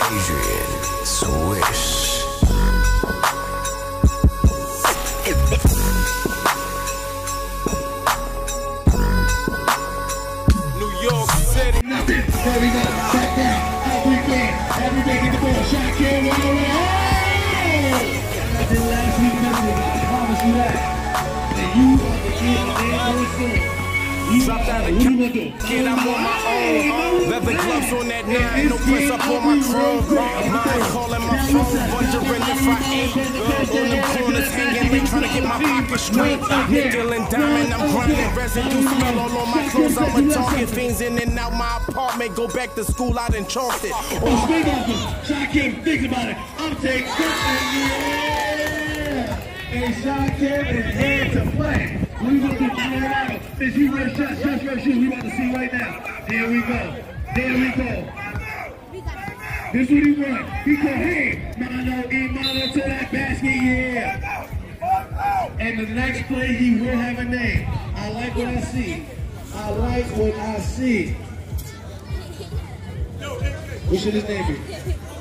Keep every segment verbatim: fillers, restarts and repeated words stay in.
Adrian, swish. New York City. Nothing. There we go. Back down. Everything. Everything in the ball. Shot kill. One away. I did last week, nothing. I promise you that. And you are the kid of the day. Drop out the kid, I'm on my own. Leather gloves on that nine, no press up on my chrome. Mine calling my phone, wondering if I ate. On them corners hanging, they trying to get my pocket straight. Nickel and diamond, I'm grinding residue smell all on my clothes. I'm a target, fiends in and out my apartment. Go back to school, I done chalked it. Oh, swing off him. Shot Kim, think about it. I'm taking yeah. And Shot Kim is here to play. We gonna do Colorado. Is he ready? Shots, shots, shots, shots. We about to see right now. There we go. There we go. This is what he wants. He go, hey, mano, e mano to that basket, yeah. And the next play, he will have a name. I like what I see. I like what I see. What should his name be?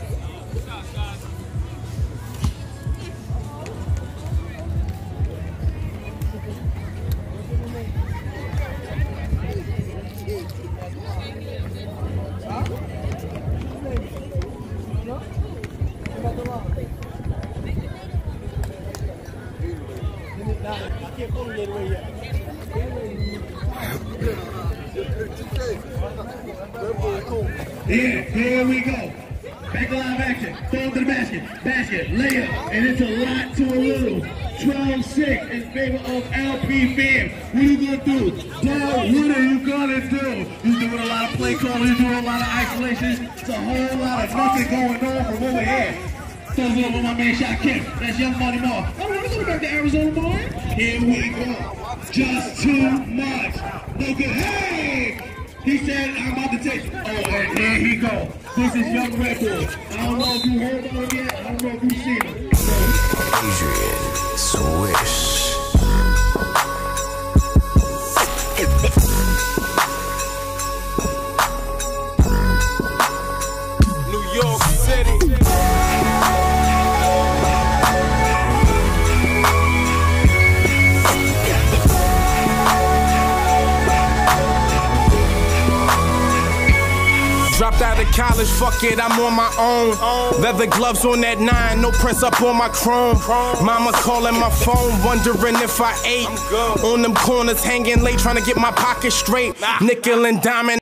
Yeah, here we go. Back to live action. Throw it to the basket. Basket. Layup. And it's a lot to a little. twelve six in favor of L P fam. What are you going to do? Dog, what are you going to do? You're doing a lot of play calling. You're doing a lot of isolations. It's a whole lot of nothing going on from over here. Throws it over my man Shot Kim. That's Young Money Mall. I want to go back to Arizona, boy. Here we go. Just too much. No good. Hey! He said, I'm about to take. Oh, and there he go. This is Young Red Bull. I don't know if you heard about him yet. I don't know if you've seen him. Adrian, swish. New York City. Dropped out of college, fuck it, I'm on my own. Leather gloves on that nine, no prints up on my chrome. Mama calling my phone, wondering if I ate. On them corners hanging late, trying to get my pocket straight. Nickel and diamond.